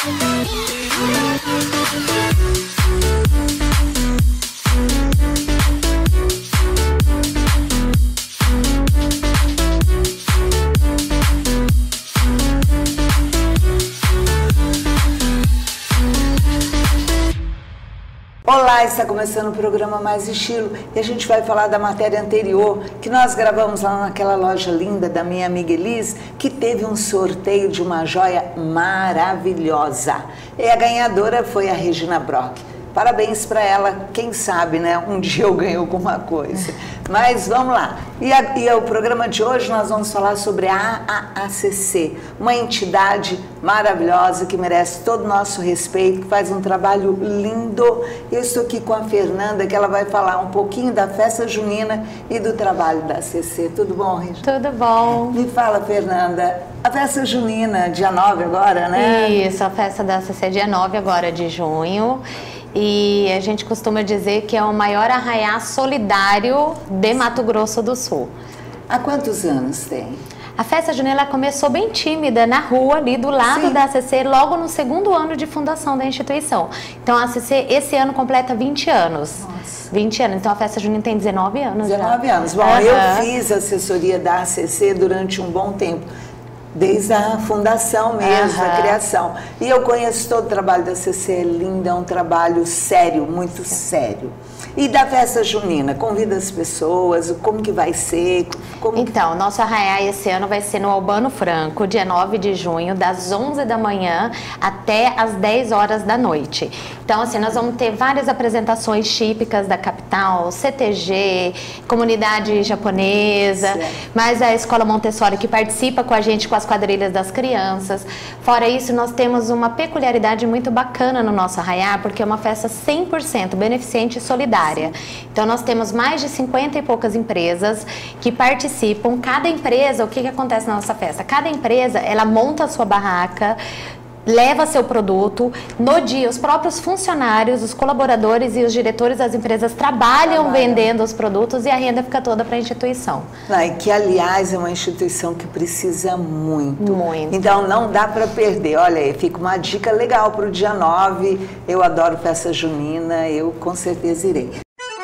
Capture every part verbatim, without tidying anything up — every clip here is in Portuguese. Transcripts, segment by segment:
Olá, está começando o programa Mais Estilo e a gente vai falar da matéria anterior que nós gravamos lá naquela loja linda da minha amiga Elis, que teve um sorteio de uma joia maravilhosa. E a ganhadora foi a Regina Brock. Parabéns para ela, quem sabe, né? Um dia eu ganho alguma coisa. Mas vamos lá. E, a, e o programa de hoje nós vamos falar sobre a A A C C, uma entidade maravilhosa que merece todo o nosso respeito, que faz um trabalho lindo. Eu estou aqui com a Fernanda, que ela vai falar um pouquinho da festa junina e do trabalho da A C C. Tudo bom, Regina? Tudo bom. Me fala, Fernanda, a festa junina, dia nove agora, né? Isso, a festa da A C C é dia nove agora de junho. E a gente costuma dizer que é o maior arraiá solidário de Mato Grosso do Sul. Há quantos anos tem? A festa junina ela começou bem tímida na rua ali do lado Sim. da A C C, logo no segundo ano de fundação da instituição. Então a A C C esse ano completa vinte anos. Nossa. vinte anos, então a festa junina tem dezenove anos. dezenove já. anos. Bom, uhum. eu fiz assessoria da A C C durante um bom tempo. Desde a fundação mesmo, uhum. a criação. E eu conheço todo o trabalho da A C C, é lindo, é um trabalho sério, muito Sim. sério. E da festa junina, convida as pessoas, como que vai ser? Como então, que... nosso arraiá esse ano vai ser no Albano Franco, dia nove de junho, das onze da manhã até as dez horas da noite. Então, assim, nós vamos ter várias apresentações típicas da capital, C T G, comunidade japonesa, certo. mais a Escola Montessori que participa com a gente com as quadrilhas das crianças. Fora isso, nós temos uma peculiaridade muito bacana no nosso arraiá, porque é uma festa cem por cento beneficente e solidária. Então nós temos mais de cinquenta e poucas empresas que participam. Cada empresa, o que, que acontece na nossa festa? Cada empresa, ela monta a sua barraca, leva seu produto. No dia, os próprios funcionários, os colaboradores e os diretores das empresas trabalham Trabalha. vendendo os produtos e a renda fica toda para a instituição. Ah, que, aliás, é uma instituição que precisa muito. Muito. Então, não dá para perder. Olha aí, fica uma dica legal para o dia nove. Eu adoro festa junina, eu com certeza irei.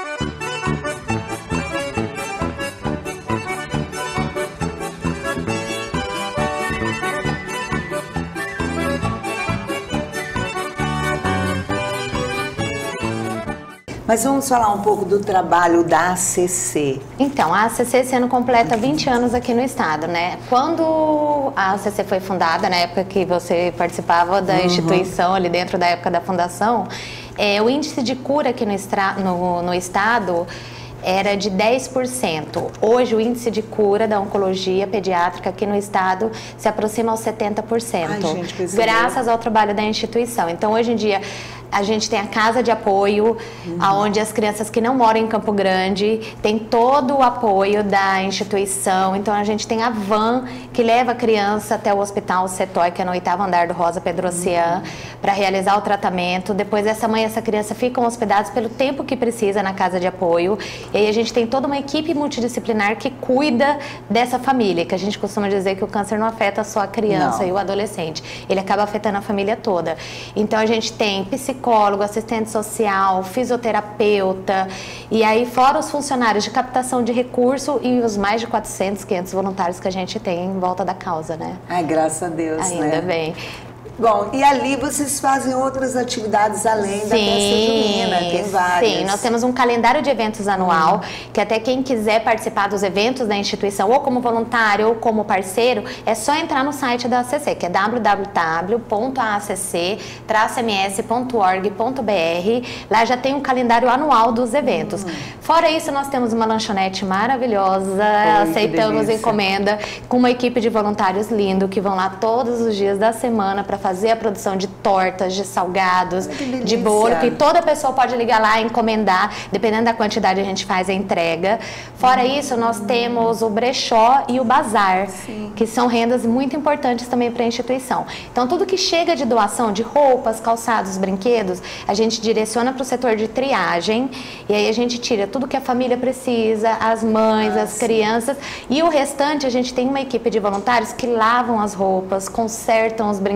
Mas vamos falar um pouco do trabalho da A C C. Então, a A C C esse ano completa vinte anos aqui no estado, né? Quando a A C C foi fundada, na época que você participava da uhum. instituição, ali dentro da época da fundação, é, o índice de cura aqui no, estra, no, no estado era de dez por cento. Hoje, o índice de cura da oncologia pediátrica aqui no estado se aproxima aos setenta por cento. Ai, gente, graças ao trabalho da instituição. Então, hoje em dia, a gente tem a casa de apoio, uhum. onde as crianças que não moram em Campo Grande tem todo o apoio da instituição. Então a gente tem a van que leva a criança até o Hospital Setói, que é no oitavo andar do Rosa Pedrocian, uhum. para realizar o tratamento. Depois essa mãe e essa criança ficam hospedados pelo tempo que precisa na casa de apoio. E aí a gente tem toda uma equipe multidisciplinar que cuida dessa família, que a gente costuma dizer que o câncer não afeta só a criança não. e o adolescente. Ele acaba afetando a família toda. Então a gente tem psicólogo, psicólogo, assistente social, fisioterapeuta, e aí fora os funcionários de captação de recurso e os mais de quatrocentos, quinhentos voluntários que a gente tem em volta da causa, né? Ai, graças a Deus, Ainda né? bem. Bom, e ali vocês fazem outras atividades além sim, da festa junina, tem várias. Sim, nós temos um calendário de eventos anual, hum. que até quem quiser participar dos eventos da instituição, ou como voluntário, ou como parceiro, é só entrar no site da A C C, que é w w w ponto a c c traço m s ponto org ponto b r. Lá já tem um calendário anual dos eventos. Hum. Fora isso, nós temos uma lanchonete maravilhosa, Oi, aceitamos encomenda, com uma equipe de voluntários lindo, que vão lá todos os dias da semana para fazer fazer a produção de tortas, de salgados, de bolo, que toda pessoa pode ligar lá e encomendar, dependendo da quantidade a gente faz a entrega. Fora uhum. isso, nós temos o brechó e o bazar, Sim. que são rendas muito importantes também para a instituição. Então, tudo que chega de doação de roupas, calçados, brinquedos, a gente direciona para o setor de triagem, e aí a gente tira tudo que a família precisa, as mães, ah, as sim. crianças, e o restante a gente tem uma equipe de voluntários que lavam as roupas, consertam os brinquedos,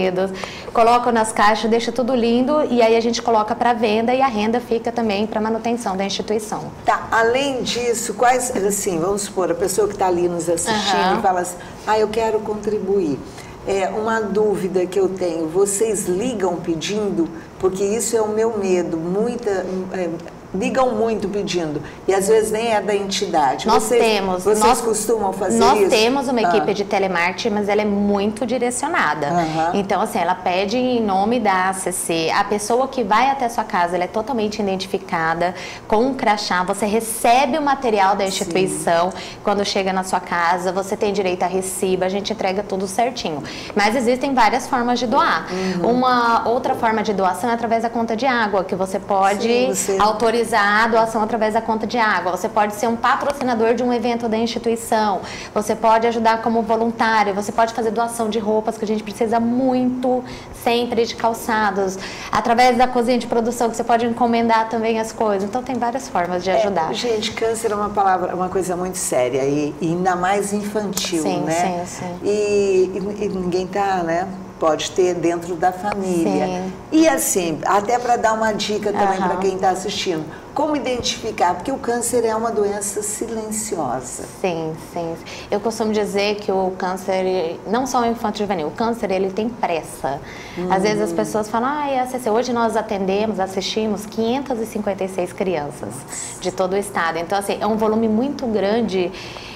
brinquedos, colocam nas caixas, deixa tudo lindo e aí a gente coloca para venda e a renda fica também para manutenção da instituição. Tá, além disso, quais, assim, vamos supor, a pessoa que está ali nos assistindo Uhum. e fala assim, ah, eu quero contribuir. É uma dúvida que eu tenho, vocês ligam pedindo? Porque isso é o meu medo, muita... É, ligam muito pedindo e às vezes nem é da entidade. Nós vocês, temos. Vocês nós, costumam fazer nós isso? Nós temos uma equipe ah. de telemarketing, mas ela é muito direcionada. Uhum. Então, assim, ela pede em nome da A C C. A pessoa que vai até a sua casa, ela é totalmente identificada com um crachá. Você recebe o material da instituição. Sim. Quando chega na sua casa. Você tem direito a recibo. A gente entrega tudo certinho. Mas existem várias formas de doar. Uhum. Uma outra forma de doação é através da conta de água, que você pode Sim, você... autorizar a doação através da conta de água. Você pode ser um patrocinador de um evento da instituição. Você pode ajudar como voluntário. Você pode fazer doação de roupas, que a gente precisa muito, sempre, de calçados. Através da cozinha de produção, que você pode encomendar também as coisas. Então, tem várias formas de ajudar. É, gente, câncer é uma palavra, uma coisa muito séria e, e ainda mais infantil, sim, né? Sim, sim. E, e, e ninguém tá, né? Pode ter dentro da família. Sim. E assim, até para dar uma dica também uhum. para quem está assistindo, como identificar? Porque o câncer é uma doença silenciosa. Sim, sim. Eu costumo dizer que o câncer, não só o infanto juvenil, o câncer ele tem pressa. Hum. Às vezes as pessoas falam, ah, é A C C. Hoje nós atendemos, assistimos quinhentas e cinquenta e seis crianças de todo o estado. Então, assim, é um volume muito grande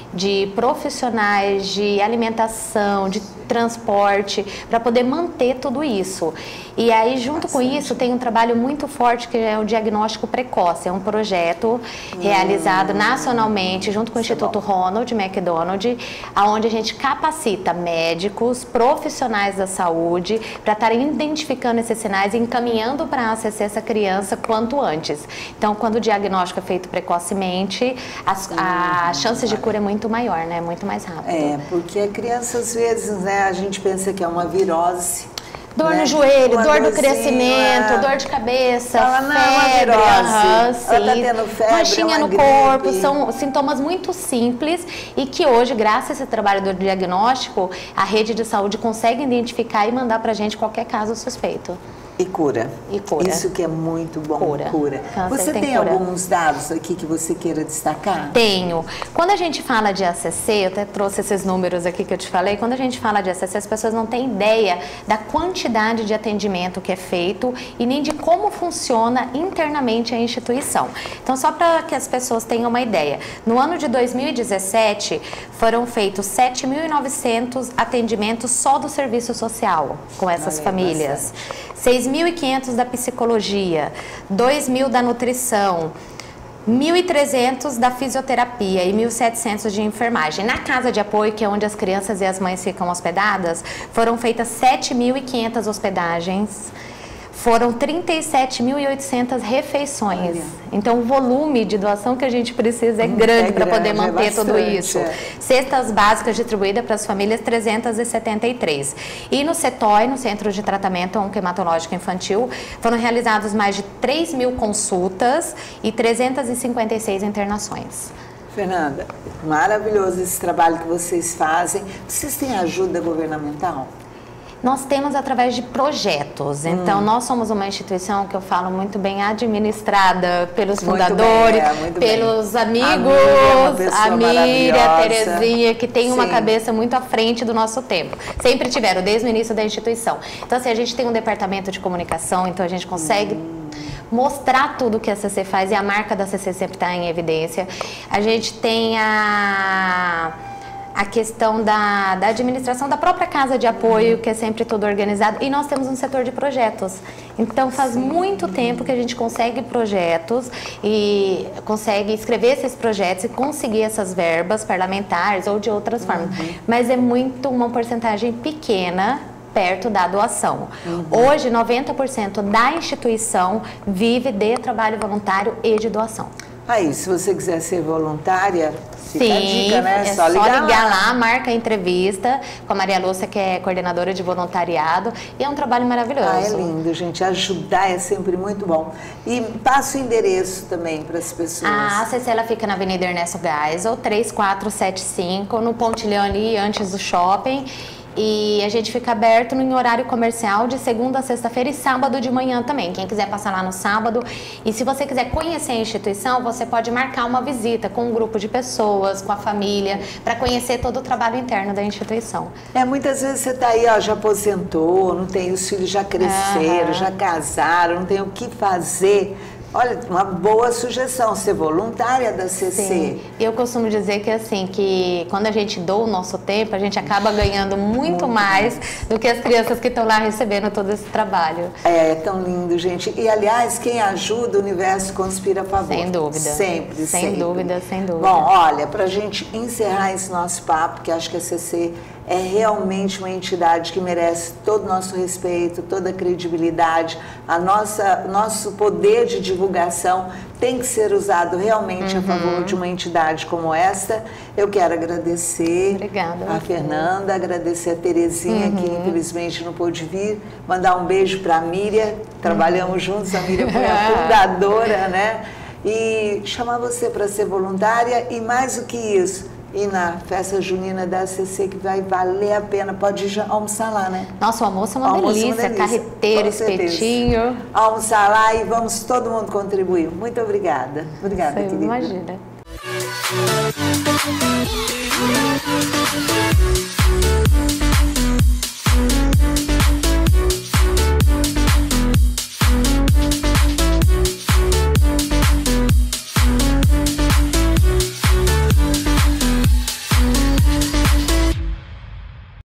de profissionais, de alimentação, de transporte, para poder manter tudo isso. E aí, junto Bastante. com isso, tem um trabalho muito forte que é o diagnóstico precoce. É um projeto hum. realizado nacionalmente, junto com o Instituto Ronald McDonald, onde a gente capacita médicos, profissionais da saúde, para estarem identificando esses sinais e encaminhando para a A C C essa criança quanto antes. Então, quando o diagnóstico é feito precocemente, as, hum. a chance de cura é muito maior, né? Muito mais rápido. É, porque a criança, às vezes, né, a gente pensa que é uma virose. Dor né? no joelho, uma dor do dorzinha, crescimento, dor de cabeça, Fala, não, febre, uma aham, sim. Ela tá tendo febre, manchinha no gripe. corpo, são sintomas muito simples e que hoje, graças a esse trabalho do diagnóstico, a rede de saúde consegue identificar e mandar pra gente qualquer caso suspeito. E cura. E cura. Isso que é muito bom, cura. cura. Você tem, tem cura. alguns dados aqui que você queira destacar? Tenho. Quando a gente fala de A C C, eu até trouxe esses números aqui que eu te falei, quando a gente fala de A C C, as pessoas não têm ideia da quantidade de atendimento que é feito e nem de como funciona internamente a instituição. Então, só para que as pessoas tenham uma ideia, no ano de dois mil e dezessete, foram feitos sete mil e novecentos atendimentos só do serviço social com essas Valeu, famílias. Bastante. seis mil e quinhentos da psicologia, dois mil da nutrição, mil e trezentos da fisioterapia e mil e setecentos de enfermagem. Na casa de apoio, que é onde as crianças e as mães ficam hospedadas, foram feitas sete mil e quinhentas hospedagens. Foram trinta e sete mil e oitocentas refeições. Olha. Então, o volume de doação que a gente precisa é hum, grande é para poder manter é bastante, tudo isso. É. Cestas básicas distribuídas para as famílias, trezentas e setenta e três. E no CETOI, no Centro de Tratamento Oncohematológico Infantil, foram realizadas mais de três mil consultas e trezentas e cinquenta e seis internações. Fernanda, maravilhoso esse trabalho que vocês fazem. Vocês têm ajuda governamental? Nós temos através de projetos. Então, hum. nós somos uma instituição que eu falo muito bem administrada pelos muito fundadores, bem, é, pelos bem. amigos, a Miriam, a Terezinha, que tem Sim. uma cabeça muito à frente do nosso tempo. Sempre tiveram, desde o início da instituição. Então, assim, a gente tem um departamento de comunicação, então a gente consegue hum. mostrar tudo que a C C faz e a marca da C C sempre está em evidência. A gente tem a... a questão da, da administração da própria casa de apoio, que é sempre tudo organizado, e nós temos um setor de projetos. Então faz Sim. muito tempo que a gente consegue projetos e consegue escrever esses projetos e conseguir essas verbas parlamentares ou de outras formas, uhum. mas é muito uma porcentagem pequena perto da doação. Uhum. Hoje, noventa por cento da instituição vive de trabalho voluntário e de doação. Aí, se você quiser ser voluntária, fica Sim, a dica, né? é só ligar, só ligar lá. lá, marca a entrevista com a Maria Lúcia, que é coordenadora de voluntariado, e é um trabalho maravilhoso. Ah, é lindo, gente. Ajudar é sempre muito bom. E passa o endereço também para as pessoas. A A C C ela fica na Avenida Ernesto Geisel, três quatro sete cinco, no Pontilhão ali, antes do shopping. E a gente fica aberto em horário comercial de segunda a sexta-feira e sábado de manhã também. Quem quiser passar lá no sábado. E se você quiser conhecer a instituição, você pode marcar uma visita com um grupo de pessoas, com a família, para conhecer todo o trabalho interno da instituição. É, muitas vezes você está aí, ó, já aposentou, não tem, os filhos já cresceram, uhum. já casaram, não tem o que fazer. Olha, uma boa sugestão, ser voluntária da C C. Sim. Eu costumo dizer que assim, que quando a gente doa o nosso tempo, a gente acaba ganhando muito, muito mais do que as crianças que estão lá recebendo todo esse trabalho. É, é tão lindo, gente. E, aliás, quem ajuda, o universo conspira a favor. Sem dúvida. Sempre, sem sempre. Sem dúvida, sem dúvida. Bom, olha, para a gente encerrar esse nosso papo, que acho que a C C é realmente uma entidade que merece todo o nosso respeito, toda a credibilidade, a nossa, nosso poder de divulgação tem que ser usado realmente uhum. a favor de uma entidade como esta. Eu quero agradecer Obrigada, a Fernanda, agradecer a Terezinha, uhum. que infelizmente não pôde vir, mandar um beijo para a Miriam, trabalhamos uhum. juntos, a Miriam foi a fundadora, né? E chamar você para ser voluntária e mais do que isso, e na festa junina da A C C, que vai valer a pena. Pode ir almoçar lá, né? Nossa, o almoço é uma, almoço delícia, é uma delícia, carreteiro, espetinho. Almoçar lá e vamos todo mundo contribuir. Muito obrigada. Obrigada, Você querida. Imagina.